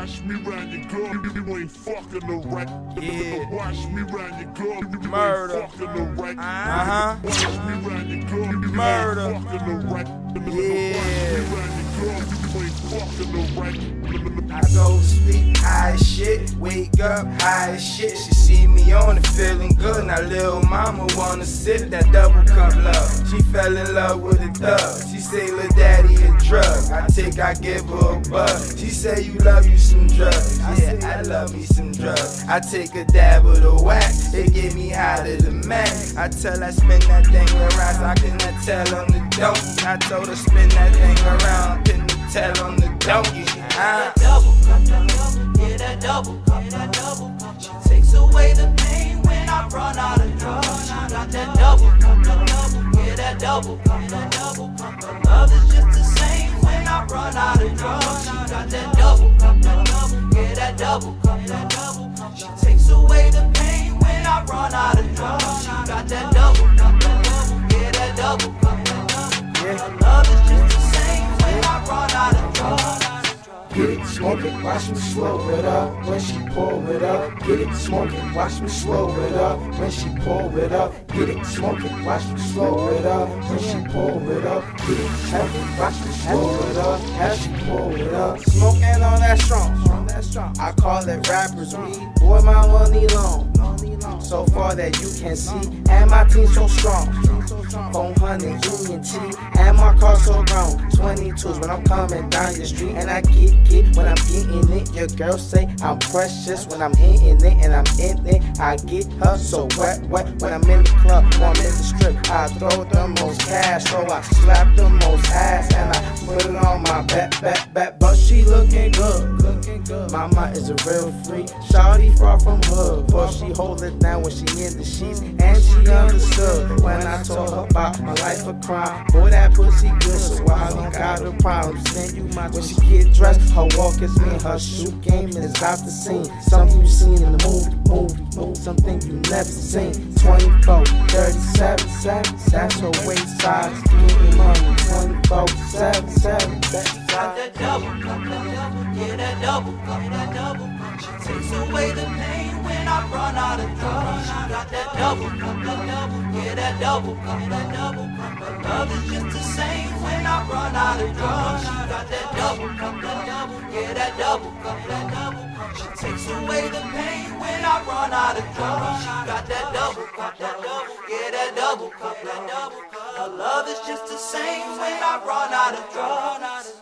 Watch me round your girl, you ain't fucking the right. Yeah. Watch me round your girl, you Murdah. ain't fucking the right. Uh-huh. Watch me round your girl, you Murdah. ain't fucking the right. Yeah. Watch me round your girl, you ain't fucking the right. I go to sleep high as shit, wake up high as shit. She see me on it feeling good. Now little mama wanna sip that double cup love. She fell in love with a thug. She say lil' daddy a drug. I give her a buzz. She say you love you some drugs. Yeah, I love me some drugs. I take a dab of the wax. It get me high to the max. I tell her spin that thing around so I cannot tell on the donkey. I told her spin that thing around, couldn't tell on the donkey. That double cup, yeah, that double cup, that double cup. She takes away the pain when I run out of drugs. She got that double cup, yeah, that double cup, that double cup. Her love is just the same when I run out of drugs. She got that double cup, yeah, that double cup, that double cup. She takes away the pain when I run out of drugs. She got that double cup, yeah, that double cup, that double cup. Her love is just the same when I run out of drugs. Get it smoking, watch me slow it up when she pull it up. Get it smoking, watch me slow it up when she pull it up. Get it smoking, watch me slow it up when she pull it up. Get it heavy, watch me slow it up as she pull it up. Smoking on that strong, I call it rapper's weed. Boy, my money long, so far that you can see. And my team so strong, 400 Union T. And my car so grown, 22s when I'm coming down your street. And I get when I'm getting it. Your girl say I'm precious when I'm hitting it. And I'm in it, I get her so wet when I'm in the club or I'm in the strip. I throw the most cash, so I slap the most ass. And I put it on my back, but she looking good. Mama is a real freak, shawty far from hood, but she hold it down when she in the sheets. And she understood when I told her about my life of crime. Boy, that pussy good, so I don't got a problem. Send you my when she get dressed, her walk is mean, her shoe game is out the scene. Something you seen in the movie, something you never seen. 24, 37, that's her waist size. Getting money, 24, 7, Got that double cup, yeah, that double cup, that double cup. She takes away the pain when I run out of drugs. She got that double cup, yeah, that double cup, that double cup. Her love is just the same when I run out of drugs. She got that double cup, yeah, that double cup, that double cup. She takes away the pain when I run out of drugs. She got that double cup, yeah, that double cup, that double cup. Her love is just the same when I run out of drugs.